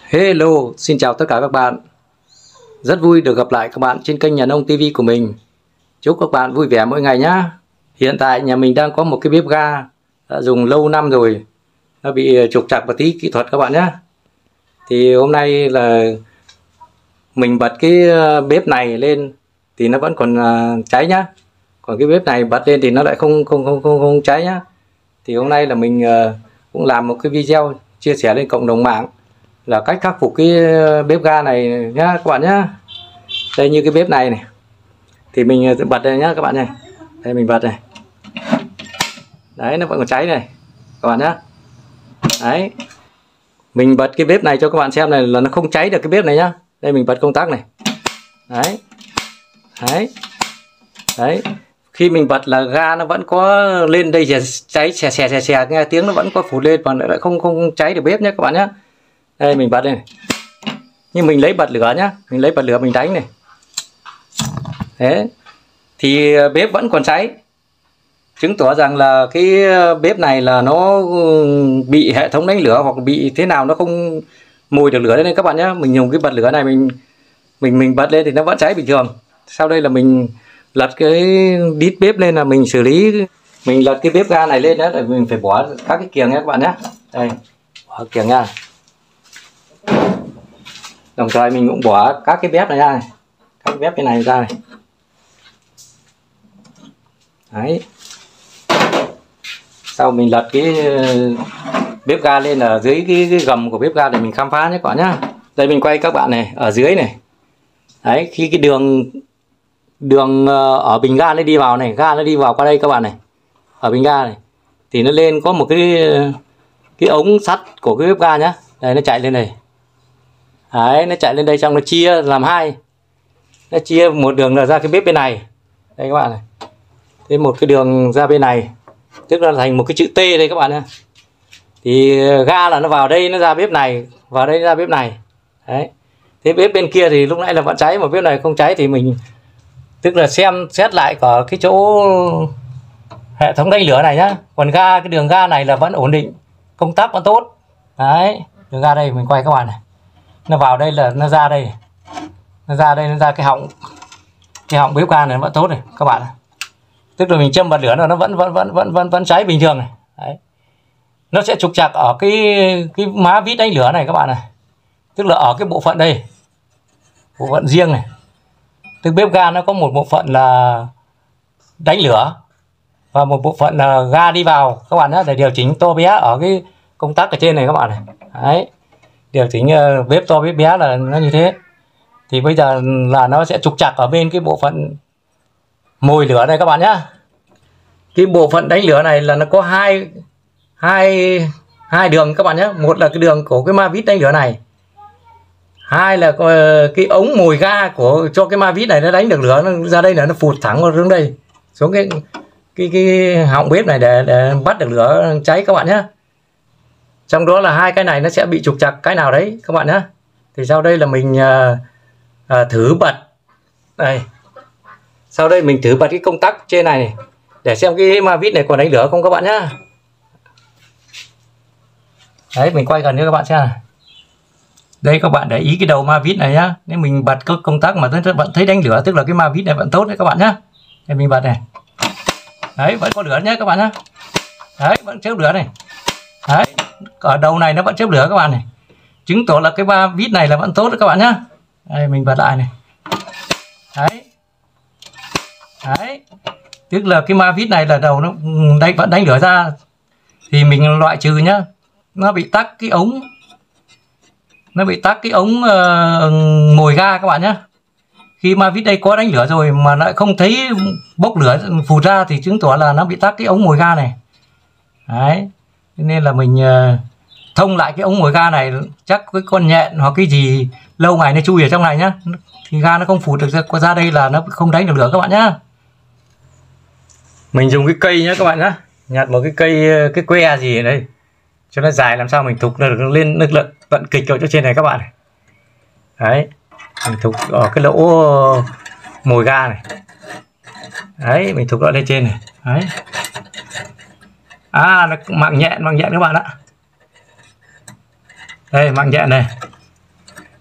Hello, xin chào tất cả các bạn. Rất vui được gặp lại các bạn trên kênh Nhà Nông TV của mình. Chúc các bạn vui vẻ mỗi ngày nhé. Hiện tại nhà mình đang có một cái bếp ga đã dùng lâu năm rồi, nó bị trục trặc một tí kỹ thuật các bạn nhé. Thì hôm nay là mình bật cái bếp này lên thì nó vẫn còn cháy nhá. Còn cái bếp này bật lên thì nó lại không cháy nhá. Thì hôm nay là mình cũng làm một cái video chia sẻ lên cộng đồng mạng là cách khắc phục cái bếp ga này nhá các bạn nhá. Đây, như cái bếp này này thì mình bật đây nhá các bạn này. Đây mình bật này. Đấy, nó vẫn còn cháy này các bạn nhá. Đấy, mình bật cái bếp này cho các bạn xem này là nó không cháy được cái bếp này nhá. Đây mình bật công tắc này. Đấy. Đấy. Đấy. Khi mình bật là ga nó vẫn có lên đây cháy xè nghe tiếng nó vẫn có phụt lên, còn lại không cháy được bếp nhé các bạn nhé. Đây mình bật đây này. Nhưng mình lấy bật lửa nhá, mình lấy bật lửa mình đánh này. Thế thì bếp vẫn còn cháy, chứng tỏ rằng là cái bếp này là nó bị hệ thống đánh lửa hoặc bị thế nào nó không mồi được lửa. Đây các bạn nhé, mình dùng cái bật lửa này mình bật lên thì nó vẫn cháy bình thường. Sau đây là mình lật cái đít bếp lên là mình xử lý, mình lật cái bếp ga này lên đó, để mình phải bỏ các cái kiềng nha các bạn nhé. Đây, bỏ kiềng nha. Đồng thời mình cũng bỏ các cái bếp này ra này, các cái bếp cái này ra này. Đấy. Sau mình lật cái bếp ga lên ở dưới cái gầm của bếp ga để mình khám phá nhé các bạn nhá. Đây mình quay các bạn này, ở dưới này. Đấy, khi cái đường ở bình ga nó đi vào này, ga nó đi vào qua đây các bạn này. Ở bình ga này thì nó lên có một cái ống sắt của cái bếp ga nhá. Đây nó chạy lên này. Đấy, nó chạy lên đây xong nó chia làm hai. Nó chia một đường là ra cái bếp bên này. Đây các bạn này. Thế một cái đường ra bên này, tức là thành một cái chữ T đây các bạn nhé. Thì ga là nó vào đây nó ra bếp này, vào đây ra bếp này. Đấy. Thế bếp bên kia thì lúc nãy là vẫn cháy mà bếp này không cháy thì mình tức là xem xét lại ở cái chỗ hệ thống đánh lửa này nhá. Còn ga, cái đường ga này là vẫn ổn định, công tắc vẫn tốt. Đấy, đường ga đây mình quay các bạn này. Nó vào đây là nó ra đây. Nó ra đây, nó ra cái họng bếp ga này vẫn tốt này các bạn này. Tức là mình châm bật lửa nó vẫn cháy bình thường này. Đấy. Nó sẽ trục trặc ở cái má vít đánh lửa này các bạn này. Tức là ở cái bộ phận đây, bộ phận riêng này. Tức bếp ga nó có một bộ phận là đánh lửa và một bộ phận là ga đi vào các bạn nhé, để điều chỉnh to bé ở cái công tắc ở trên này các bạn này. Đấy, điều chỉnh bếp to bếp bé là nó như thế. Thì bây giờ là nó sẽ trục trặc ở bên cái bộ phận mồi lửa này các bạn nhé. Cái bộ phận đánh lửa này là nó có hai đường các bạn nhé. Một là cái đường của cái ma vít đánh lửa này, hai là cái ống mồi ga của cho cái ma vít này nó đánh được lửa, nó ra đây là nó phụt thẳng vào xuống đây, xuống cái họng bếp này để bắt được lửa cháy các bạn nhé. Trong đó là hai cái này nó sẽ bị trục trặc cái nào đấy các bạn nhé. Thì sau đây là mình thử bật đây. Sau đây mình thử bật cái công tắc trên này để xem cái ma vít này còn đánh lửa không các bạn nhé. Đấy, mình quay gần cho các bạn xem này. Đây các bạn để ý cái đầu ma vít này nhá. Nếu mình bật cái công tắc mà vẫn thấy đánh lửa, tức là cái ma vít này vẫn tốt đấy các bạn nhá. Để mình bật này. Đấy, vẫn có lửa nhé các bạn nhá. Đấy, vẫn chớp lửa này. Đấy, ở đầu này nó vẫn chớp lửa các bạn này. Chứng tỏ là cái ma vít này là vẫn tốt đấy các bạn nhá. Đây mình bật lại này. Đấy. Đấy. Tức là cái ma vít này là đầu nó vẫn đánh lửa ra. Thì mình loại trừ nhá. Nó bị tắc cái ống. Nó bị tắc cái ống mồi ga các bạn nhé. Khi ma vít đây có đánh lửa rồi mà lại không thấy bốc lửa phụt ra thì chứng tỏ là nó bị tắc cái ống mồi ga này. Đấy. Nên là mình thông lại cái ống mồi ga này, chắc cái con nhện hoặc cái gì lâu ngày nó chui ở trong này nhá. Thì ga nó không phụt được ra đây là nó không đánh được lửa các bạn nhá. Mình dùng cái cây nhá các bạn nhá. Nhặt một cái cây, cái que gì ở đây cho nó dài, làm sao mình thục được lên lực lượng vận kịch ở chỗ trên này các bạn này. Đấy, mình thục ở cái lỗ mồi ga này. Đấy, mình thục nó lên trên này. Đấy. Nó mạng nhện các bạn ạ. Đây mạng nhện này.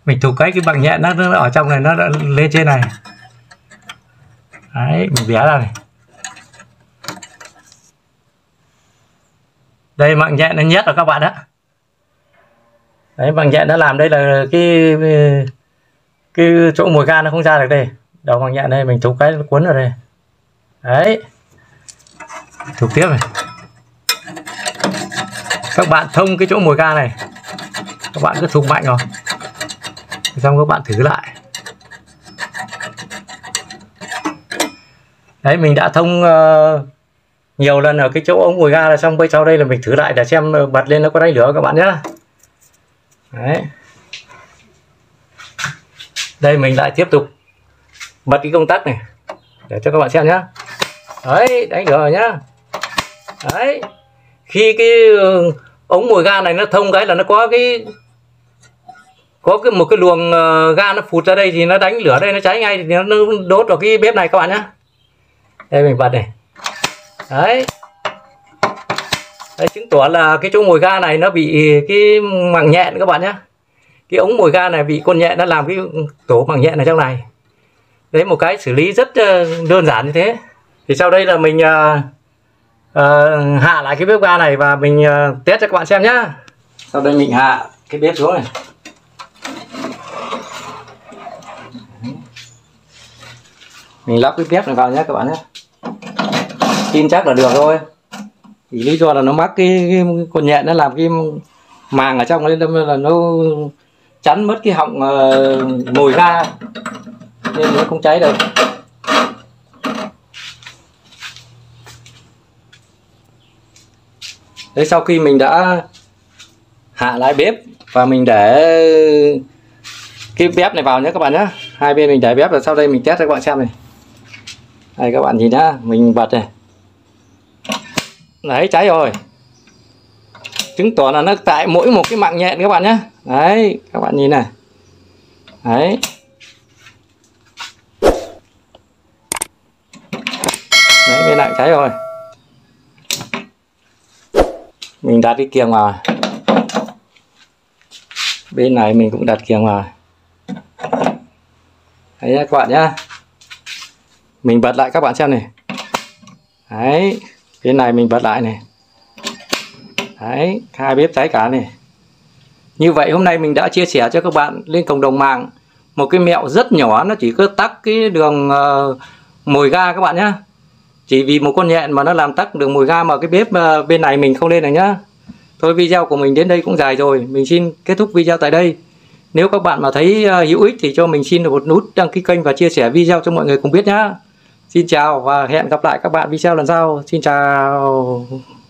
Mình thục cái bằng nhện nó ở trong này, nó lên trên này. Đấy, mình bẻ ra này. Đây bằng nhện nó nhét vào các bạn đó. Đấy, bằng nhện nó làm đây là cái chỗ mồi ga nó không ra được đây. Đầu bằng nhện đây mình thục cái cuốn vào đây. Đấy. Thục tiếp này. Các bạn thông cái chỗ mồi ga này, các bạn cứ thục mạnh vào, xong các bạn thử lại. Đấy, mình đã thông nhiều lần ở cái chỗ ống mồi ga là xong. Bây sau đây là mình thử lại để xem bật lên nó có đánh lửa các bạn nhé. Đấy. Đây mình lại tiếp tục bật cái công tắc này để cho các bạn xem nhé. Đấy, đánh lửa rồi nhá. Đấy, khi cái ống mồi ga này nó thông cái là nó có một cái luồng ga nó phụt ra đây thì nó đánh lửa đây, nó cháy ngay thì nó đốt vào cái bếp này các bạn nhé. Đây mình bật này. Đấy. Đấy, chứng tỏ là cái chỗ mồi ga này nó bị cái màng nhện các bạn nhé. Cái ống mồi ga này bị con nhện nó làm cái tổ màng nhện ở trong này. Đấy, một cái xử lý rất đơn giản như thế. Thì sau đây là mình hạ lại cái bếp ga này và mình test cho các bạn xem nhá. Sau đây mình hạ cái bếp xuống này. Mình lắp cái bếp này vào nhé các bạn nhé. Tin chắc là được thôi. Thì lý do là nó mắc cái con nhện nó làm cái màng ở trong đấy, là nó chắn mất cái họng mồi ga nên nó không cháy được. Đấy, sau khi mình đã hạ lại bếp và mình để cái bếp này vào nhé các bạn nhé. Hai bên mình để bếp và sau đây mình test cho các bạn xem này. Đây các bạn nhìn nhá, mình bật này. Đấy, cháy rồi. Chứng tỏ là nó tại mỗi một cái mạng nhện các bạn nhé. Đấy, các bạn nhìn này. Đấy. Đấy, bên này cháy rồi. Mình đặt cái kiềng vào. Bên này mình cũng đặt kiềng vào. Đấy các bạn nhá. Mình bật lại các bạn xem này. Đấy, bên này mình bật lại này. Đấy, hai bếp cháy cả này. Như vậy hôm nay mình đã chia sẻ cho các bạn lên cộng đồng mạng một cái mẹo rất nhỏ, nó chỉ có tắc cái đường mồi ga các bạn nhé. Chỉ vì một con nhện mà nó làm tắc đường mồi ga mà cái bếp bên này mình không lên được nhá. Thôi video của mình đến đây cũng dài rồi, mình xin kết thúc video tại đây. Nếu các bạn mà thấy hữu ích thì cho mình xin được một nút đăng ký kênh và chia sẻ video cho mọi người cùng biết nhá. Xin chào và hẹn gặp lại các bạn video lần sau. Xin chào.